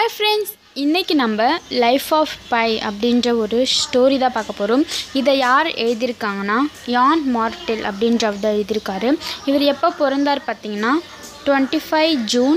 Hi friends, இன்னைக்கு நம்ம life of by அப்படின்ற ஒரு ஸ்டோரி தான் பார்க்க போகிறோம். இதை யார் எழுதியிருக்காங்கன்னா யான் மார்டெல் அப்படின்றவர் எழுதியிருக்காரு. இவர் எப்போ பிறந்தார் பார்த்தீங்கன்னா 25 ஜூன்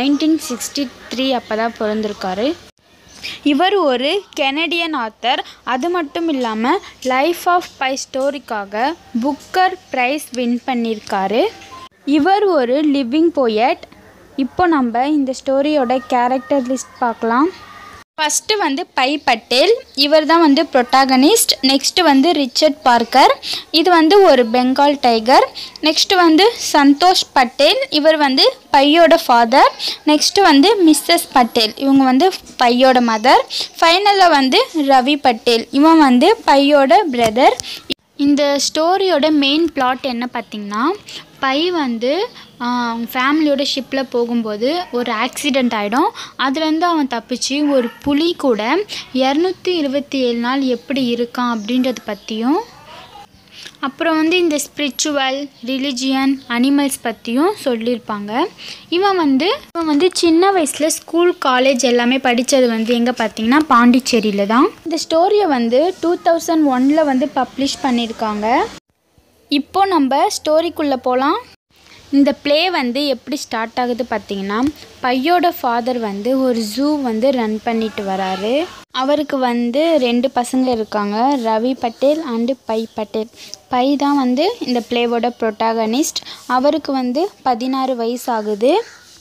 1963 அப்போ தான் பிறந்திருக்காரு. இவர் ஒரு கெனடியன் ஆத்தர். அது மட்டும் இல்லாமல் லைஃப் ஆஃப் பை ஸ்டோரிக்காக புக்கர் ப்ரைஸ் வின் பண்ணியிருக்காரு. இவர் ஒரு லிவிங் போயட். இப்போ நம்ம இந்த ஸ்டோரியோட கேரக்டர் லிஸ்ட் பார்க்கலாம். ஃபஸ்ட்டு வந்து பை பட்டேல், இவர் தான் ப்ரொட்டாகனிஸ்ட். நெக்ஸ்ட்டு ரிச்சர்ட் பார்க்கர், இது ஒரு பெங்கால் டைகர். நெக்ஸ்ட்டு சந்தோஷ் பட்டேல், இவர் பையோட ஃபாதர். நெக்ஸ்ட்டு மிஸ்ஸஸ் பட்டேல், இவங்க பையோட மதர். ஃபைனலில் ரவி பட்டேல், இவன் பையோட பிரதர். இந்த ஸ்டோரியோட மெயின் பிளாட் என்ன பார்த்திங்கன்னா, பை அவங்க ஃபேமிலியோட ஷிப்பில் போகும்போது ஒரு ஆக்சிடெண்ட் ஆகிடும். அதுலேருந்து அவன் தப்பிச்சு ஒரு புலி கூட 227 நாள் எப்படி இருக்கான் அப்படின்றத பற்றியும், அப்புறம் இந்த ஸ்பிரிச்சுவல், ரிலிஜியன், அனிமல்ஸ் பற்றியும் சொல்லியிருப்பாங்க. இவன் சின்ன வயசில் ஸ்கூல், காலேஜ் எல்லாமே படித்தது எங்கே பார்த்தீங்கன்னா பாண்டிச்சேரியில் தான். இந்த ஸ்டோரியை 2001 பப்ளிஷ் பண்ணியிருக்காங்க. இப்போ நம்ம ஸ்டோரிக்குள்ளே போகலாம். இந்த ப்ளே எப்படி ஸ்டார்ட் ஆகுது பார்த்தீங்கன்னா, பையோட ஃபாதர் ஒரு ஜூ ரன் பண்ணிட்டு வராரு. அவருக்கு 2 பசங்க இருக்காங்க, Ravi Patel and Pi Patel. Pi தான் இந்த ப்ளேவோட ப்ரொட்டாகனிஸ்ட். அவருக்கு 16 வயசு ஆகுது.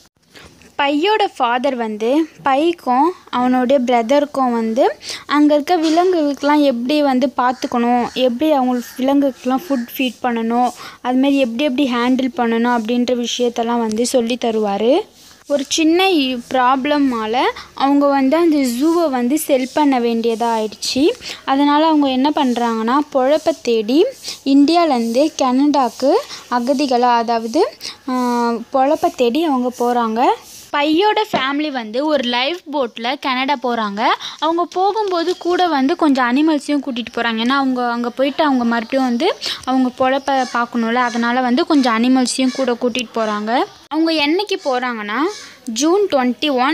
பையோட ஃபாதர் பைக்கும் அவனுடைய பிரதருக்கும் அங்கே இருக்க விலங்குகளுக்கெலாம் எப்படி பார்த்துக்கணும், எப்படி அவங்களுக்கு விலங்குக்கெலாம் ஃபுட் ஃபீட் பண்ணணும், அதுமாரி எப்படி ஹேண்டில் பண்ணணும் அப்படின்ற விஷயத்தெல்லாம் சொல்லி தருவார். ஒரு சின்ன ப்ராப்ளம்னால அவங்க அந்த ஜூவை செல் பண்ண வேண்டியதாக ஆயிடுச்சு. அதனால் அவங்க என்ன பண்ணுறாங்கன்னா, பொழப்பை தேடி இந்தியாவிலேருந்து கனடாவுக்கு அகதிகளாக, அதாவது பொழப்பை தேடி அவங்க போகிறாங்க. பையோட ஃபேமிலி ஒரு லைஃப் போட்டில் கனடா போகிறாங்க. அவங்க போகும்போது கூட கொஞ்சம் அனிமல்ஸையும் கூட்டிகிட்டு போகிறாங்க. ஏன்னா அவங்க அங்கே போயிட்டு அவங்க மறுபடியும் அவங்க பொழப்பை பார்க்கணும்ல, அதனால் கொஞ்சம் அனிமல்ஸையும் கூட கூட்டிகிட்டு போகிறாங்க. அவங்க என்னைக்கு போகிறாங்கன்னா ஜூன் 21,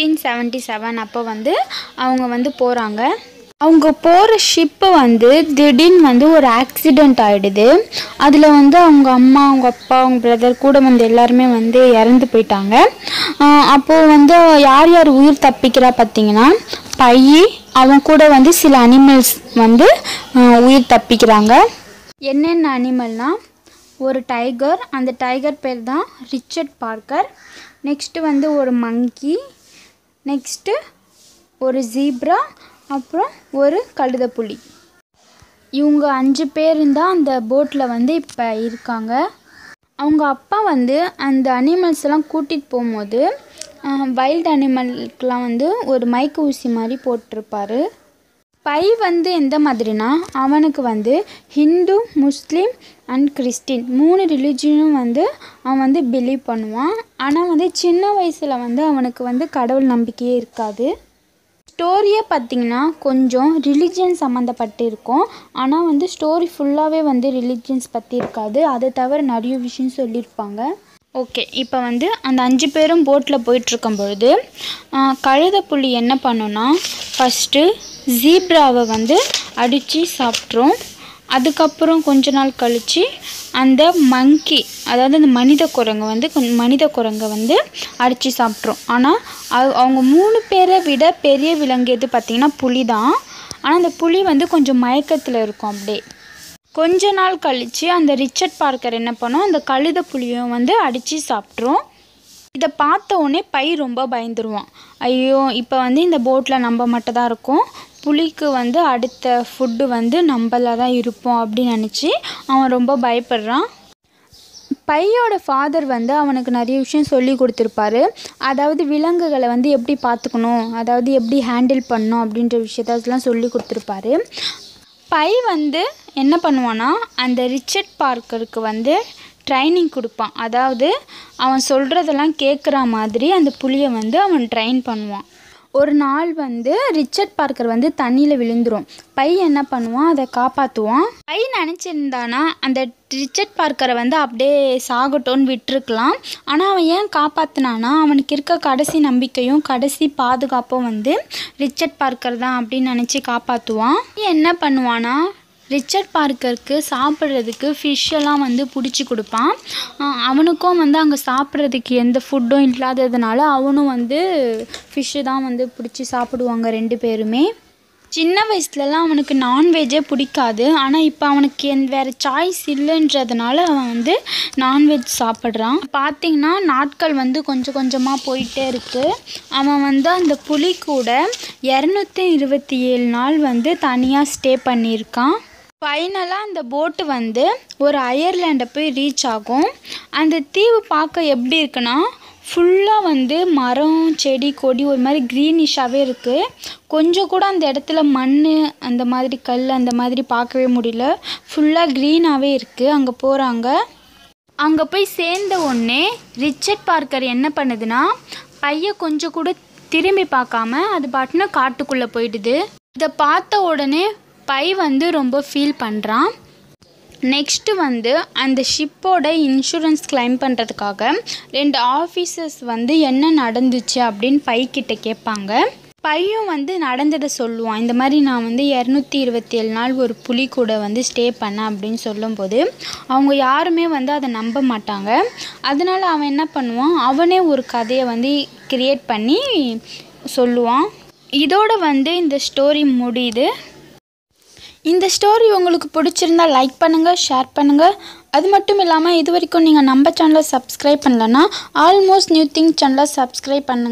1977 அப்போ அவங்க போகிறாங்க. அவங்க போகிற ஷிப்பு திடீர்னு ஒரு ஆக்சிடெண்ட் ஆகிடுது. அதில் அவங்க அம்மா, அவங்க அப்பா, அவங்க பிரதர் கூட எல்லாருமே இறந்து போயிட்டாங்க. அப்போது யார் யார் உயிர் தப்பிக்கிறா பார்த்திங்கன்னா, பை, அவங்க கூட சில அனிமல்ஸ் உயிர் தப்பிக்கிறாங்க. என்னென்ன அனிமல்னால், ஒரு டைகர், அந்த டைகர் பேர் தான் ரிச்சர்ட் பார்க்கர். நெக்ஸ்ட்டு ஒரு மங்கி, நெக்ஸ்ட்டு ஒரு ஜீப்ரா, அப்புறம் ஒரு கழுதைப்புலி. இவங்க 5 பேர் தான் அந்த போட்டில் இப்போ இருக்காங்க. அவங்க அப்பா அந்த அனிமல்ஸ் எல்லாம் கூட்டிகிட்டு போகும்போது வைல்டு அனிமலுக்கெலாம் ஒரு மயக்க ஊசி மாதிரி போட்டிருப்பாரு. பை எந்த மாதிரினா, அவனுக்கு ஹிந்து, முஸ்லீம் அண்ட் கிறிஸ்டின் 3 ரிலிஜியனும் அவன் பிலீவ் பண்ணுவான். ஆனால் சின்ன வயசில் அவனுக்கு கடவுள் நம்பிக்கையே இருக்காது. ஸ்டோரியை பார்த்திங்கன்னா கொஞ்சம் ரிலிஜியன் சம்மந்தப்பட்டு இருக்கும். ஆனால் ஸ்டோரி ஃபுல்லாகவே ரிலிஜியன்ஸ் பற்றி இருக்காது. அதை தவிர நிறைய விஷயம் சொல்லியிருப்பாங்க. ஓகே, இப்போ அந்த 5 பேரும் போட்டில் போயிட்டுருக்கும் பொழுது கழுதைப்புலி என்ன பண்ணுன்னா, ஃபஸ்ட்டு ஜீப்ராவை அடித்து சாப்பிட்ரும். அதுக்கப்புறம் கொஞ்ச நாள் கழித்து அந்த மங்கி, அதாவது அந்த மனித குரங்கை அடித்து சாப்பிட்ரும். ஆனால் அவங்க 3 பேரை விட பெரிய விலங்கு எது பார்த்திங்கன்னா புலி தான். ஆனால் அந்த புலி கொஞ்சம் மயக்கத்தில் இருக்கும். அப்படியே கொஞ்ச நாள் கழித்து அந்த ரிச்சர்ட் பார்க்கர் என்ன பண்ணும், அந்த கழுதை புலியும் அடித்து சாப்பிட்ரும். இதை பார்த்த உடனே பை ரொம்ப பயந்துருவான். ஐயோ, இப்போ இந்த போட்டில் நம்ம மட்டும் தான் இருக்கும், புலிக்கு அடுத்த ஃபுட்டு நம்மள தான் இருப்போம் அப்படின்னு நினச்சி அவன் ரொம்ப பயப்படுறான். பையோட ஃபாதர் அவனுக்கு நிறைய விஷயம் சொல்லி கொடுத்துருப்பாரு. அதாவது விலங்குகளை எப்படி பார்த்துக்கணும், அதாவது எப்படி ஹேண்டில் பண்ணணும் அப்படின்ற விஷயத்தெல்லாம் சொல்லி கொடுத்துருப்பாரு. பை என்ன பண்ணுவான்னா, அந்த ரிச்சர்ட் பார்க்கருக்கு ட்ரைனிங் கொடுப்பான். அதாவது அவன் சொல்கிறதெல்லாம் கேட்குற மாதிரி அந்த புலியை அவன் ட்ரெயின் பண்ணுவான். ஒரு நாள் வந்து ரிச்சர்ட் பார்க்கர் வந்து தண்ணியில் விழுந்துடும். பை என்ன பண்ணுவான், அதை காப்பாற்றுவான். பை நினச்சிருந்தானா அந்த ரிச்சர்ட் பார்க்கரை வந்து அப்படியே சாகட்டோன்னு விட்டுருக்கலாம். ஆனால் அவன் ஏன் காப்பாற்றினானா, அவனுக்கு இருக்க கடைசி நம்பிக்கையும் கடைசி பாதுகாப்பும் வந்து ரிச்சர்ட் பார்க்கர் தான் அப்படின்னு நினச்சி காப்பாற்றுவான். என்ன பண்ணுவானா, ரிச்சர்ட் பார்க்கருக்கு சாப்பிட்றதுக்கு ஃபிஷ்ஷெல்லாம் வந்து பிடிச்சி கொடுப்பான். அவனுக்கும் வந்து அங்கே சாப்பிட்றதுக்கு எந்த ஃபுட்டும் இல்லாததுனால அவனும் வந்து ஃபிஷ்ஷு தான் வந்து பிடிச்சி சாப்பிடுவாங்க 2 பேருமே. சின்ன வயசுலலாம் அவனுக்கு நான்வெஜ்ஜே பிடிக்காது. ஆனால் இப்போ அவனுக்கு வேறு சாய்ஸ் இல்லைன்றதுனால அவன் வந்து நான்வெஜ் சாப்பிட்றான். பார்த்திங்கன்னா நாட்கள் வந்து கொஞ்சம் கொஞ்சமாக போயிட்டே இருக்குது. அவன் வந்து அந்த புலி கூட 227 நாள் வந்து தனியாக ஸ்டே பண்ணியிருக்கான். ஃபைனலாக அந்த போட்டு வந்து ஒரு அயர்லாண்டை போய் ரீச் ஆகும். அந்த தீவு பார்க்க எப்படி இருக்குன்னா, ஃபுல்லாக வந்து மரம் செடி கொடி ஒரு மாதிரி க்ரீனிஷாகவே இருக்குது. கொஞ்சம் கூட அந்த இடத்துல மண் அந்த மாதிரி கல் அந்த மாதிரி பார்க்கவே முடியல. ஃபுல்லாக க்ரீனாகவே இருக்குது. அங்கே போகிறாங்க. அங்கே போய் சேர்ந்த உடனே ரிச்சர்ட் பார்க்கர் என்ன பண்ணுதுன்னா, பையை கொஞ்சம் கூட திரும்பி பார்க்காம அது பாட்டுன்னு காட்டுக்குள்ளே போயிடுது. இதை பார்த்த உடனே பை வந்து ரொம்ப ஃபீல் பண்ணுறான். நெக்ஸ்ட்டு வந்து அந்த ஷிப்போட இன்சூரன்ஸ் கிளைம் பண்ணுறதுக்காக 2 ஆஃபீஸர்ஸ் வந்து என்ன நடந்துச்சு அப்படின்னு பைக்கிட்ட கேட்பாங்க. பையும் வந்து நடந்ததை சொல்லுவான். இந்த மாதிரி நான் வந்து 227 நாள் ஒரு புலி கூட வந்து ஸ்டே பண்ணேன் அப்படின்னு சொல்லும்போது அவங்க யாருமே வந்து அதை நம்ப மாட்டாங்க. அதனால அவன் என்ன பண்ணுவான், அவனே ஒரு கதையை வந்து கிரியேட் பண்ணி சொல்லுவான். இதோட வந்து இந்த ஸ்டோரி முடியுது. இந்த ஸ்டோரி உங்களுக்கு பிடிச்சிருந்தா லைக் பண்ணுங்கள், ஷேர் பண்ணுங்கள். அது மட்டும் இல்லாமல் இது வரைக்கும் நீங்கள் நம்ம சேனலை சப்ஸ்கிரைப் பண்ணலன்னா ஆல்மோஸ்ட் நியூ திங் சேனலை சப்ஸ்கிரைப் பண்ணுங்கள்.